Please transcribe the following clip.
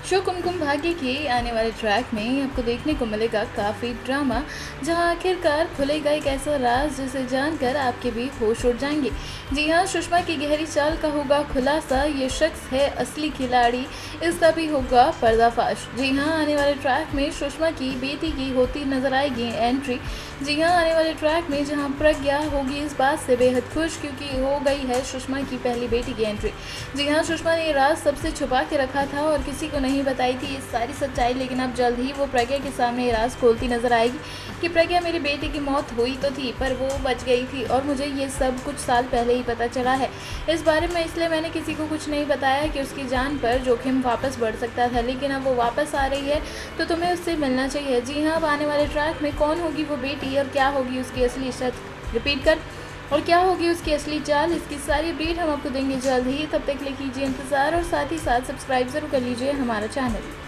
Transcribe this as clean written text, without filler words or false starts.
Show Kumkum Bhagya के आने वाले ट्रैक में आपको देखने को मिलेगा काफ़ी ड्रामा, जहां आखिरकार खुलेगा एक ऐसा राज जिसे जानकर आपके भी होश उड़ जाएंगे। जी हां, सुषमा की गहरी चाल का होगा खुलासा, ये शख्स है असली खिलाड़ी, इसका भी होगा पर्दाफाश। जी हां, आने वाले ट्रैक में सुषमा की बेटी की होती नजर आएगी एंट्री। जी हां, आने वाले ट्रैक में जहां प्रज्ञा होगी इस बात से बेहद खुश क्योंकि हो गई है सुषमा की पहली बेटी की एंट्री। जी हां, सुषमा ने ये राज सबसे छुपा के रखा था और किसी को नहीं बताई थी ये सारी सच्चाई, लेकिन अब जल्द ही वो प्रज्ञा के सामने ये राज खोलती नजर आएगी कि प्रज्ञा, मेरी बेटी की मौत हुई तो थी पर वो बच गई थी और मुझे ये सब कुछ साल पहले ही पता चला है। इस बारे में इसलिए मैंने किसी को कुछ नहीं बताया कि उसकी जान पर जोखिम वापस बढ़ सकता था, लेकिन अब वो वापस आ रही है तो तुम्हें उससे मिलना चाहिए। जी हाँ, अब आने वाले ट्रैक में कौन होगी वो बेटी और क्या होगी उसकी असली शर्त रिपीट कर और क्या होगी उसकी असली चाल, इसकी सारी अपडेट हम आपको देंगे जल्द ही। तब तक के लिए कीजिए इंतज़ार और साथ ही साथ सब्सक्राइब जरूर कर लीजिए हमारा चैनल।